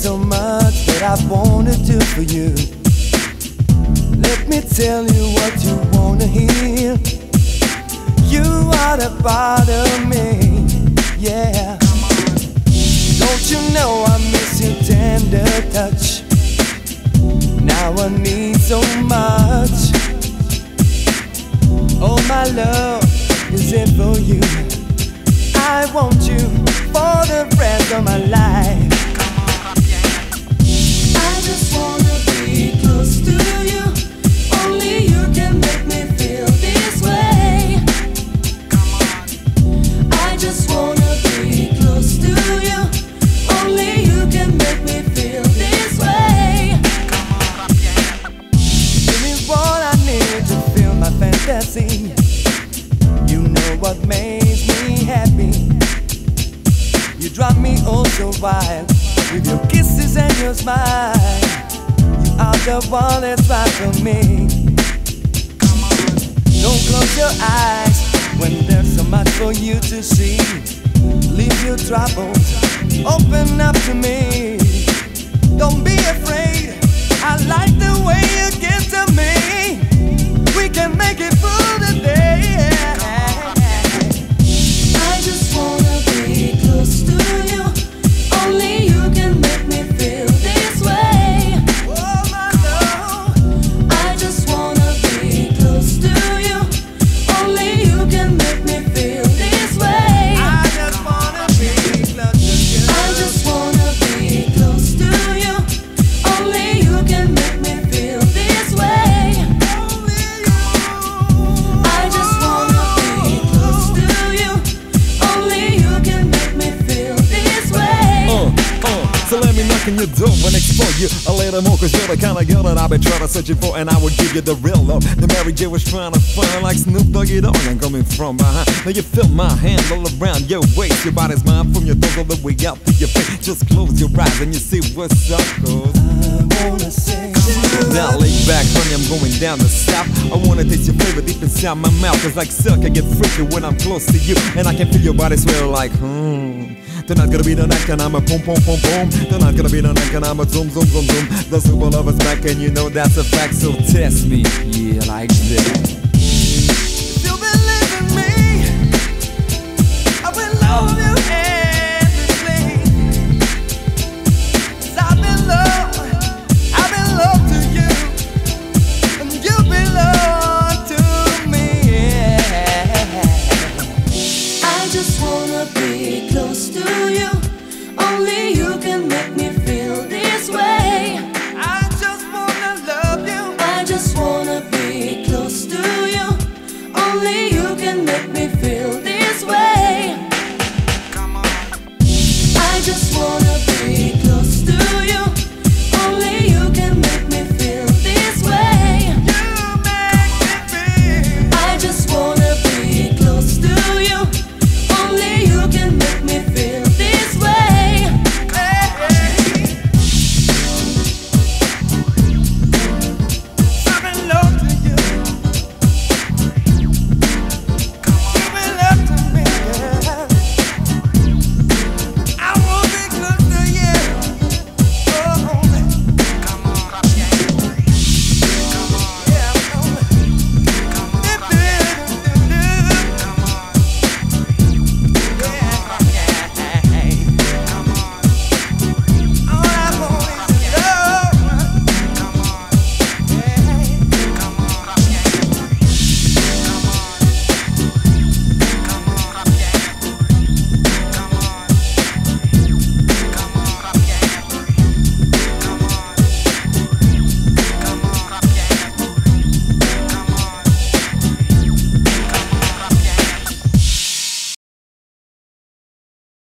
so much that I wanna do for you. Let me tell you what you wanna hear. You are the part of me, yeah. Don't you know I miss your tender touch? Now I need so much. Oh, my love is it for you. I want you for the rest of my life. I just wanna be close to you. Only you can make me feel this way. I just wanna be close to you. Only you can make me feel this way. Give me what I need to feel my fantasy. You know what makes me happy. You drive me oh so wild with your kisses and your smile. You are the one that's right for me. Don't close your eyes when there's so much for you to see. Leave your troubles, open up to me. Don't be afraid, I like the way you get to me. We can make it through the day. I just wanna be close to you. Only you can make me feel this way. Oh my love, I just wanna be close to you. Only you can make me feel this way. I just wanna be close to you. I just wanna be close to you. Only you can make me feel this way. Only you. I just wanna be close to you. Only you can make me feel this way. So let me knock on your door and explore you a little more, cause you're the kind of girl that I've been trying to searching for, and I would give you the real love. The Mary J was trying to find like Snoop Doggy Dogg. I'm coming from behind. Now you feel my hand all around your waist. Your body's mine from your toes all the way up to your face. Just close your eyes and you see what's up, cause I wanna say now lay back, honey, I'm going down the south. I wanna taste your flavor deep inside my mouth. Cause like silk, I get freaky when I'm close to you, and I can feel your body swell like Tonight gonna be the night and I'm a boom boom boom boom. Tonight gonna be the night and I'm a zoom zoom zoom zoom. The super lover's back and you know that's a fact, so test me, yeah, like that. you believe in me, I will love you endlessly. 'Cause I've been loved to you, and you belong to me. I just wanna be close to you. Only you can make me feel this way. I just wanna love you. I just wanna be close to you. Only you can make me feel this way. I just wanna be close to you.